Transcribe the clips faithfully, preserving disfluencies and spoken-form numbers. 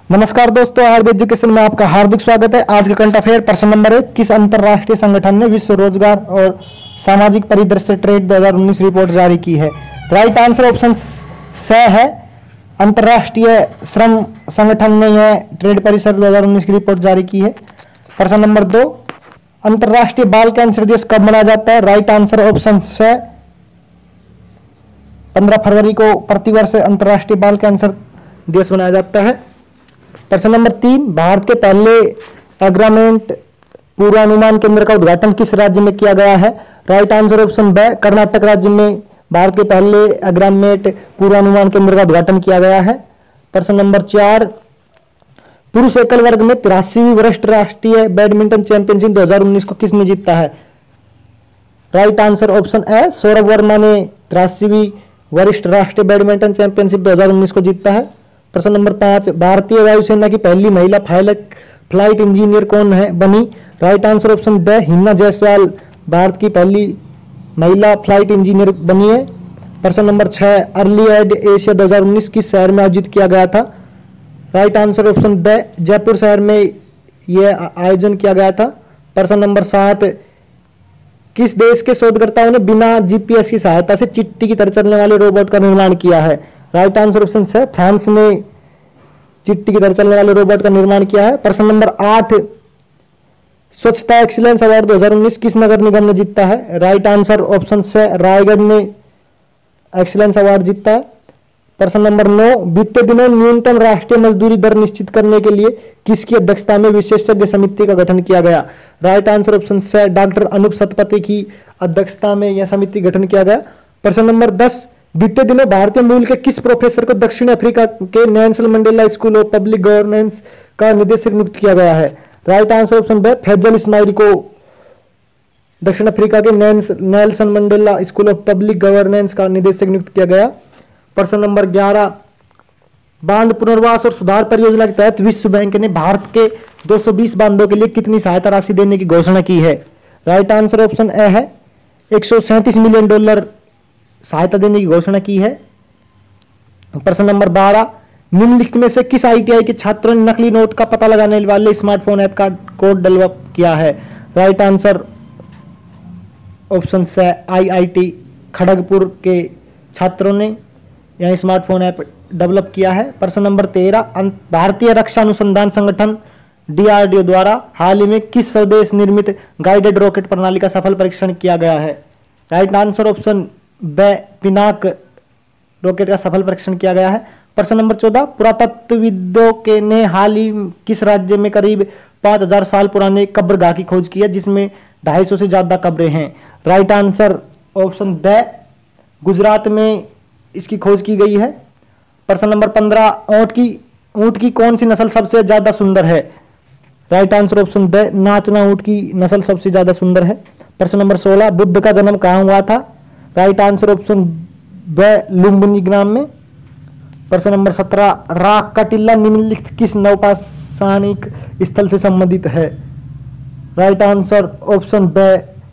नमस्कार दोस्तों, are education में आपका हार्दिक स्वागत है। आज का करंट अफेयर प्रश्न नंबर एक, किस अंतरराष्ट्रीय संगठन ने विश्व रोजगार और सामाजिक परिदृश्य ट्रेड दो हज़ार उन्नीस रिपोर्ट जारी की है? राइट आंसर ऑप्शन स है, अंतरराष्ट्रीय श्रम संगठन ने यह ट्रेड परिषद दो हज़ार उन्नीस की रिपोर्ट जारी की है। प्रश्न नंबर दो, अंतरराष्ट्रीय बाल कैंसर दिवस कब मनाया जाता है? राइट आंसर ऑप्शन स पंद्रह फरवरी को प्रतिवर्ष अंतरराष्ट्रीय बाल कैंसर दिवस मनाया जाता है। प्रश्न नंबर तीन, भारत के पहले एग्रामेंट पूर्वानुमान केंद्र का उद्घाटन किस राज्य में किया गया है? राइट आंसर ऑप्शन ब कर्नाटक राज्य में भारत के पहले एग्रामेंट पूर्वानुमान केंद्र का उद्घाटन किया गया है। प्रश्न नंबर चार, पुरुष एकल वर्ग में तिरासीवीं वरिष्ठ राष्ट्रीय बैडमिंटन चैंपियनशिप दो हज़ार उन्नीस को किसने जीता है? Right answer option A Saurabh Verma ने तिरासीवीं वरिष्ठ राष्ट्रीय बैडमिंटन चैंपियनशिप दो हज़ार उन्नीस को जीता है। प्रश्न नंबर पांच, भारतीय वायुसेना की पहली महिला पायलट फ्लाइट इंजीनियर कौन है बनी? राइट आंसर ऑप्शन ब हिना जायसवाल भारत की पहली महिला फ्लाइट इंजीनियर बनी है। प्रश्न नंबर छह, अर्ली एड एशिया दो हज़ार उन्नीस किस शहर में आयोजित किया गया था? राइट आंसर ऑप्शन ब जयपुर शहर में यह आयोजन किया गया था। प्रश्न नंबर सात, किस देश के शोधकर्ताओं ने बिना जीपीएस की सहायता से चिट्ठी की तरह चलने वाले रोबोट का निर्माण किया है? राइट आंसर ऑप्शन है फ्रांस ने चिट्ठी की तरह चलने वाले रोबोट का निर्माण किया है। प्रश्न नंबर आठ, स्वच्छता एक्सीलेंस अवार्ड दो हज़ार उन्नीस किस नगर निगम ने जीता है? राइट आंसर ऑप्शन है रायगढ़ ने एक्सीलेंस अवार्ड जीता है। प्रश्न नंबर नौ, बीते दिनों न्यूनतम राष्ट्रीय मजदूरी दर निश्चित करने के लिए किसकी अध्यक्षता में विशेषज्ञ समिति का गठन किया गया? राइट आंसर ऑप्शन है डॉक्टर अनूप सतपथी की अध्यक्षता में यह समिति गठन किया गया। प्रश्न नंबर दस, बीते दिनों भारतीय मूल के किस प्रोफेसर को दक्षिण अफ्रीका के Nelson Mandela school of public governance का निदेशक नियुक्त किया गया है? राइट आंसर ऑप्शन ब फैजल इस्माइल को दक्षिण अफ्रीका के Nelson Mandela school of public governance का निदेशक नियुक्त किया गया। प्रश्न नंबर ग्यारह, बांध पुनर्वास और सुधार परियोजना के तहत विश्व बैंक ने भारत के दो सौ बीस बांधों के लिए कितनी सहायता राशि देने की घोषणा की है? राइट आंसर ऑप्शन ए है एक सौ सैंतीस मिलियन डॉलर सहायता देने की घोषणा की है। प्रश्न नंबर बारह, निम्नलिखित में से किस आईटीआई के छात्रों ने नकली नोट का पता लगाने वाले स्मार्टफोन ऐप का कोड डेवलप किया है? राइट आंसर ऑप्शन है आईआईटी खड़गपुर के छात्रों ने यह स्मार्टफोन ऐप डेवलप किया है। प्रश्न नंबर तेरह, भारतीय रक्षा अनुसंधान संगठन डीआरडीओ द्वारा हाल ही में किस स्वदेश निर्मित गाइडेड रॉकेट प्रणाली का सफल परीक्षण किया गया है? राइट आंसर ऑप्शन ब पिनाक रॉकेट का सफल परीक्षण किया गया है। प्रश्न नंबर चौदह, पुरातत्वविदों के ने हाल ही किस राज्य में करीब पांच हजार साल पुराने कब्रगाह की खोज की है जिसमें ढाई सौ से ज्यादा कब्रें हैं? राइट आंसर ऑप्शन ब गुजरात में इसकी खोज की गई है। प्रश्न नंबर पंद्रह, ऊंट की ऊंट की कौन सी नस्ल सबसे ज्यादा सुंदर है? राइट आंसर ऑप्शन ब नाचना ऊंट की नस्ल सबसे ज्यादा सुंदर है। प्रश्न नंबर सोलह, बुद्ध का जन्म कहाँ हुआ था? राइट आंसर ऑप्शन ब लुम्बिनी ग्राम में। प्रश्न नंबर सत्रह, राक का टिल्ला निम्नलिखित किस नौपाषाणिक स्थल से संबंधित है? राइट आंसर ऑप्शन ब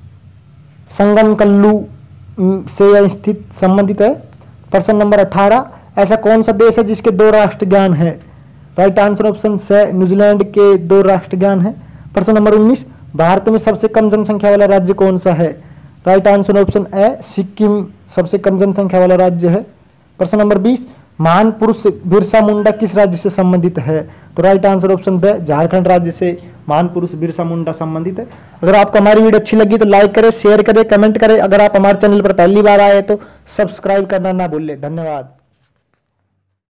संगनकल्लू से यह स्थित संबंधित है। प्रश्न नंबर अठारह, ऐसा कौन सा देश है जिसके दो राष्ट्रगान है? राइट आंसर ऑप्शन है न्यूजीलैंड के दो राष्ट्रगान है। प्रश्न नंबर उन्नीस, भारत में सबसे कम जनसंख्या वाला राज्य कौन सा है? Right answer option A Sikkim सबसे कम जनसंख्या वाला राज्य है। प्रश्न नंबर बीस, महान पुरुष बिरसा मुंडा किस राज्य से संबंधित है? तो राइट आंसर ऑप्शन ब झारखंड राज्य से महान पुरुष बिरसा मुंडा संबंधित है। अगर आपको हमारी वीडियो अच्छी लगी तो लाइक करें, शेयर करें, कमेंट करें। अगर आप हमारे चैनल पर पहली बार आए तो सब्सक्राइब करना ना भूलें। धन्यवाद।